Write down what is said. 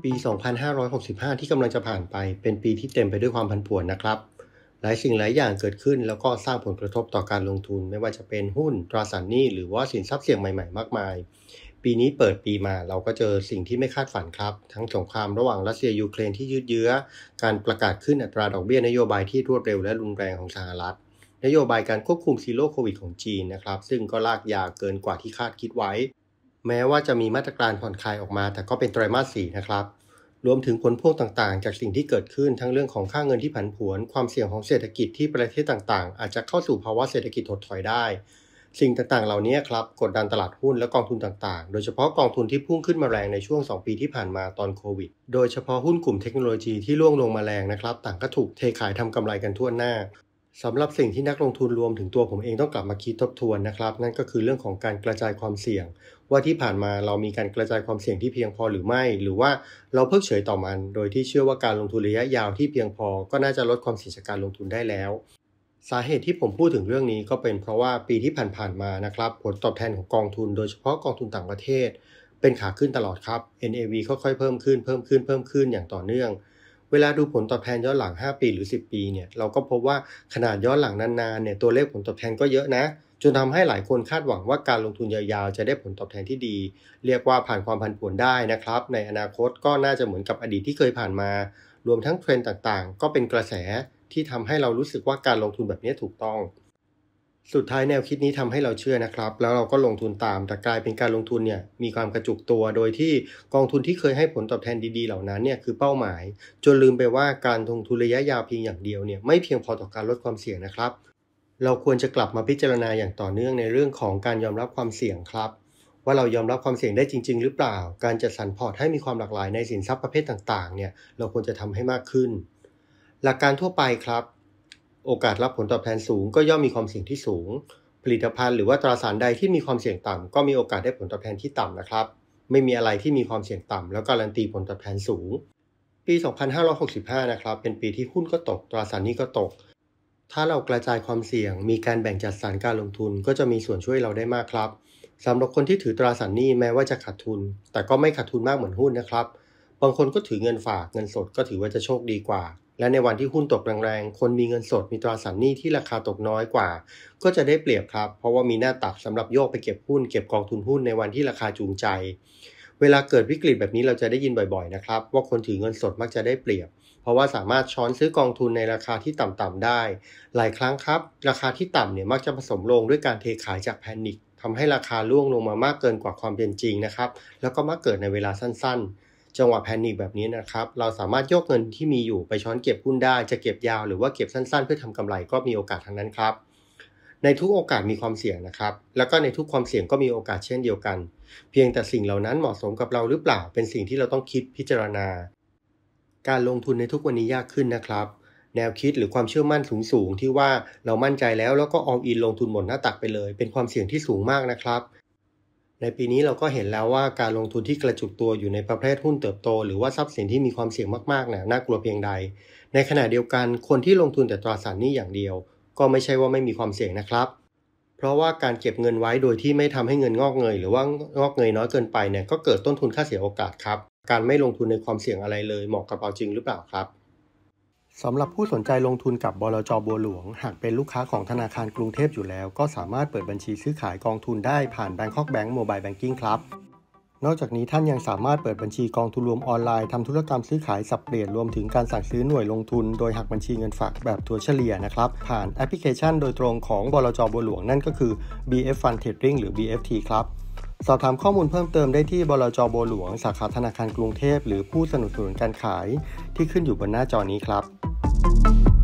ปี 2565 ที่กำลังจะผ่านไปเป็นปีที่เต็มไปด้วยความผันผวนนะครับหลายสิ่งหลายอย่างเกิดขึ้นแล้วก็สร้างผลกระทบต่อการลงทุนไม่ว่าจะเป็นหุ้นตราสารหนี้หรือว่าสินทรัพย์เสี่ยงใหม่ๆมากมายปีนี้เปิดปีมาเราก็เจอสิ่งที่ไม่คาดฝันครับทั้งสงครามระหว่างรัสเซียยูเครนที่ยืดเยื้อการประกาศขึ้นอัตราดอกเบี้ยนโยบายที่รวดเร็วและรุนแรงของสหรัฐนโยบายการควบคุมซีโร่โควิดของจีนนะครับซึ่งก็ลากยาวเกินกว่าที่คาดคิดไว้แม้ว่าจะมีมาตรการผ่อนคลายออกมาแต่ก็เป็นไตรมาส 4นะครับรวมถึงผลพวงต่างๆจากสิ่งที่เกิดขึ้นทั้งเรื่องของค่าเงินที่ผันผวนความเสี่ยงของเศรษฐกิจที่ประเทศต่างๆอาจจะเข้าสู่ภาวะเศรษฐกิจถดถอยได้สิ่งต่างๆเหล่านี้ครับกดดันตลาดหุ้นและกองทุนต่างๆโดยเฉพาะกองทุนที่พุ่งขึ้นมาแรงในช่วง2ปีที่ผ่านมาตอนโควิดโดยเฉพาะหุ้นกลุ่มเทคโนโลยีที่ร่วงลงมาแรงนะครับต่างก็ถูกเทขายทำกำไรกันทั่วหน้าสำหรับสิ่งที่นักลงทุนรวมถึงตัวผมเองต้องกลับมาคิดทบทวนนะครับนั่นก็คือเรื่องของการกระจายความเสี่ยงว่าที่ผ่านมาเรามีการกระจายความเสี่ยงที่เพียงพอหรือไม่หรือว่าเราเพิกเฉยต่อมันโดยที่เชื่อว่าการลงทุนระยะยาวที่เพียงพอก็น่าจะลดความเสี่ยงจากการลงทุนได้แล้วสาเหตุที่ผมพูดถึงเรื่องนี้ก็เป็นเพราะว่าปีที่ผ่านๆมานะครับผลตอบแทนของกองทุนโดยเฉพาะกองทุนต่างประเทศเป็นขาขึ้นตลอดครับ NAV ค่อยๆเพิ่มขึ้นอย่างต่อเนื่องเวลาดูผลตอบแทนย้อนหลัง5ปีหรือ10ปีเนี่ยเราก็พบว่าขนาดย้อนหลังนานๆเนี่ยตัวเลขผลตอบแทนก็เยอะนะจนทำให้หลายคนคาดหวังว่าการลงทุนยาวๆจะได้ผลตอบแทนที่ดีเรียกว่าผ่านความผันผวนได้นะครับในอนาคตก็น่าจะเหมือนกับอดีตที่เคยผ่านมารวมทั้งเทรนด์ต่างๆก็เป็นกระแสที่ทำให้เรารู้สึกว่าการลงทุนแบบนี้ถูกต้องสุดท้ายแนวคิดนี้ทำให้เราเชื่อนะครับแล้วเราก็ลงทุนตามแต่กลายเป็นการลงทุนเนี่ยมีความกระจุกตัวโดยที่กองทุนที่เคยให้ผลตอบแทนดีๆเหล่านั้นเนี่ยคือเป้าหมายจนลืมไปว่าการลงทุนระยะยาวเพียงอย่างเดียวเนี่ยไม่เพียงพอต่อการลดความเสี่ยงนะครับเราควรจะกลับมาพิจารณาอย่างต่อเนื่องในเรื่องของการยอมรับความเสี่ยงครับว่าเรายอมรับความเสี่ยงได้จริงๆหรือเปล่าการจัดสรรพอร์ตให้มีความหลากหลายในสินทรัพย์ประเภทต่างๆเนี่ยเราควรจะทำให้มากขึ้นหลักการทั่วไปครับโอกาสรับผลตอบแทนสูงก็ย่อมมีความเสี่ยงที่สูงผลิตภัณฑ์หรือว่าตราสารใดที่มีความเสี่ยงต่ำก็มีโอกาสได้ผลตอบแทนที่ต่ำนะครับไม่มีอะไรที่มีความเสี่ยงต่ำแล้วการันตีผลตอบแทนสูงปี 2565 นะครับเป็นปีที่หุ้นก็ตกตราสารหนี้ก็ตกถ้าเรากระจายความเสี่ยงมีการแบ่งจัดสรรการลงทุนก็จะมีส่วนช่วยเราได้มากครับสำหรับคนที่ถือตราสารหนี้แม้ว่าจะขาดทุนแต่ก็ไม่ขาดทุนมากเหมือนหุ้นนะครับบางคนก็ถือเงินฝากเงินสดก็ถือว่าจะโชคดีกว่าและในวันที่หุ้นตกแรงๆคนมีเงินสดมีตราสารหนี้ที่ราคาตกน้อยกว่าก็จะได้เปรียบครับเพราะว่ามีหน้าตักสำหรับโยกไปเก็บหุ้นเก็บกองทุนหุ้นในวันที่ราคาจูงใจเวลาเกิดวิกฤตแบบนี้เราจะได้ยินบ่อยๆนะครับว่าคนถือเงินสดมักจะได้เปรียบเพราะว่าสามารถช้อนซื้อกองทุนในราคาที่ต่ำๆได้หลายครั้งครับราคาที่ต่ำเนี่ยมักจะผสมลงด้วยการเทขายจากแพนิคทำให้ราคาร่วงลงมามากเกินกว่าความเป็นจริงนะครับแล้วก็มักเกิดในเวลาสั้นๆจังหวะแพนิคแบบนี้นะครับเราสามารถโยกเงินที่มีอยู่ไปช้อนเก็บหุ้นได้จะเก็บยาวหรือว่าเก็บสั้นๆเพื่อทำกำไรก็มีโอกาสทั้งนั้นครับในทุกโอกาสมีความเสี่ยงนะครับแล้วก็ในทุกความเสี่ยงก็มีโอกาสเช่นเดียวกันเพียงแต่สิ่งเหล่านั้นเหมาะสมกับเราหรือเปล่าเป็นสิ่งที่เราต้องคิดพิจารณาการลงทุนในทุกวันนี้ยากขึ้นนะครับแนวคิดหรือความเชื่อมั่นสูงๆที่ว่าเรามั่นใจแล้วก็ all in ลงทุนหมดหน้าตักไปเลยเป็นความเสี่ยงที่สูงมากนะครับในปีนี้เราก็เห็นแล้วว่าการลงทุนที่กระจุกตัวอยู่ในประเภทหุ้นเติบโตหรือว่าทรัพย์สินที่มีความเสี่ยงมากๆน่ากลัวเพียงใดในขณะเดียวกันคนที่ลงทุนแต่ตราสารหนี้อย่างเดียวก็ไม่ใช่ว่าไม่มีความเสี่ยงนะครับเพราะว่าการเก็บเงินไว้โดยที่ไม่ทำให้เงินงอกเงยหรือว่างอกเงยน้อยเกินไปเนี่ยก็เกิดต้นทุนค่าเสียโอกาสครับการไม่ลงทุนในความเสี่ยงอะไรเลยเหมาะกับเราจริงหรือเปล่าครับสำหรับผู้สนใจลงทุนกับบลจ.บัวหลวงหากเป็นลูกค้าของธนาคารกรุงเทพอยู่แล้วก็สามารถเปิดบัญชีซื้อขายกองทุนได้ผ่าน Bangkok Bank Mobile Banking ครับนอกจากนี้ท่านยังสามารถเปิดบัญชีกองทุนรวมออนไลน์ทำธุรกรรมซื้อขายสับเปลี่ยนรวมถึงการสั่งซื้อหน่วยลงทุนโดยหักบัญชีเงินฝากแบบถัวเฉลี่ยนะครับผ่านแอปพลิเคชันโดยตรงของบลจ.บัวหลวงนั่นก็คือ BF Fund Trading หรือ BFT ครับสอบถามข้อมูลเพิ่มเติมได้ที่บลจ.บัวหลวงสาขาธนาคารกรุงเทพหรือผู้สนับสนุนการขายที่ขึ้นอยู่บนหน้าจอนี้ครับ